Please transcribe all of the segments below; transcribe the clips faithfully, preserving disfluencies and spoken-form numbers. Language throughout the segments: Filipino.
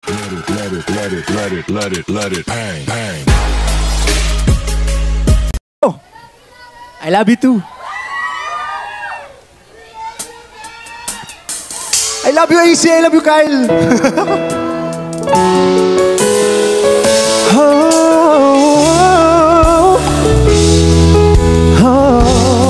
let it, let it, let it, let it, let it, let it, bang, bang. Oh, I love you too. I love you, A C. I love you, Kyle. Oh, oh,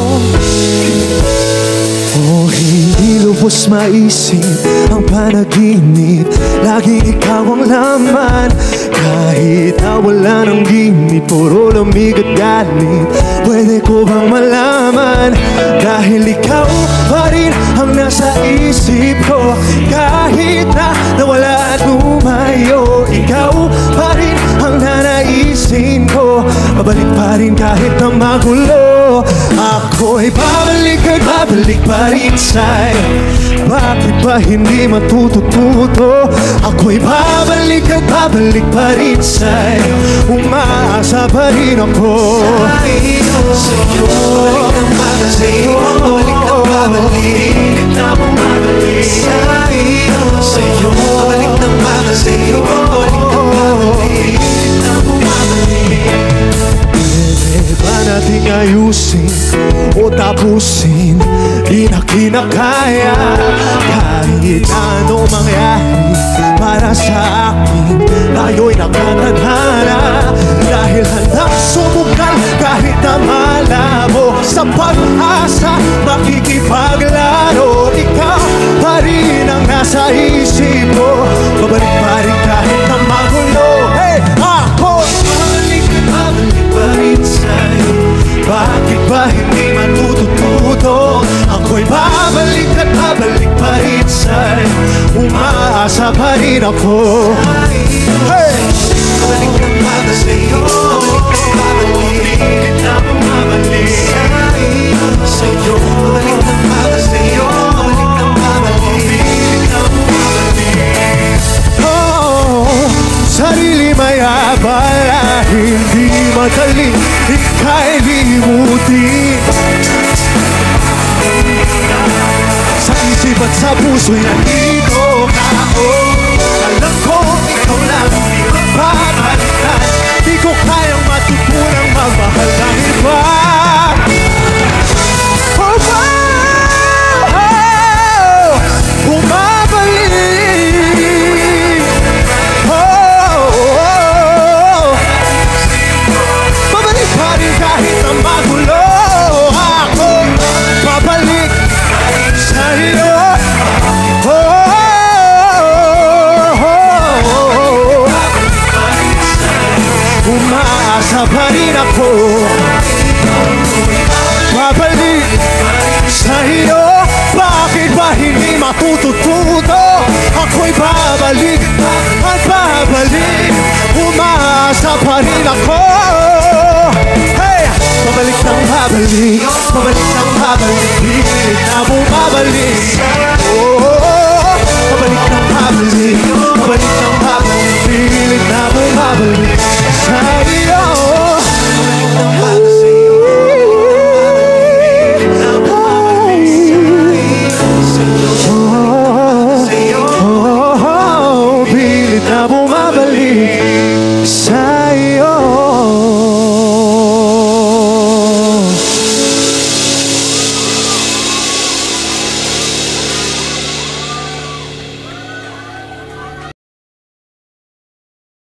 oh, hindi lubos maisip ang panaginip. Laging ikaw ang laman. Kahit na wala ng ginit, puro lamig at galit. Pwede ko bang malaman? Dahil ikaw pa rin ang nasa isip ko. Kahit na nawala at lumayo, ikaw pa rin ang nanaisin ko. Babalik pa rin kahit na magulo. Ako'y babalik at babalik pa rin sa'yo. Bakit ba hindi matututo? Ako'y babalik at babalik pa rin sa'yo. Umaasa pa rin ako sa'yo. Babalik ng babalik, babalik ng babalik na bumabalik sa'yo. Sa'yo, babalik ng babalik, babalik ng babalik na bumabalik. Pwede ba nating ayusin o tapusin? Di na kinakaya kahit ano mangyari para sa akin. Tayo'y nakatadhana dahil handang sumugal kahit na malabo. Sa pag-asa makikipaglaro, ikaw pa rin ang nasa isip ko. Babalik pa rin kahit na magulo. Hey, ako babalik at babalik pa rin sa'yo. Bakit ba hindi matututo? Ako'y babalik at babalik pa rin sa'yo. Umaasa pa rin ako. Hey! Babalik na babalik sa'yo. Babalik na bumabalik sa'yo. Babalik na babalik sa'yo. Babalik na babalik na bumabalik. Oh, sarili may abala, hindi madaling ikailimutin. Sa isip at sa puso'y nandito ka, oh. Alam ko ikaw lang di mapapalitan. Di ko kayang matutunang magmahal ng iba. Oh, wow! Bumabalik. Oh, oh, babalik pa rin kahit na magulo. Ako babalik sa'yo. Oh, oh, oh, umaasa pa rin ako. Babalik sa'yo. Bakit ba hindi matututo? Ako'y babalik at babalik. Umaasa pa rin ako. Hey! Babalik ng babalik, babalik ng babalik, pilit na bumabalik. Oh, babalik ng babalik, babalik ng babalik, pilit na bumabalik sa'yo. Babalik ng babalik sa'yo, pilit na bumabalik sa'yo. Oh, pilit na bumabalik.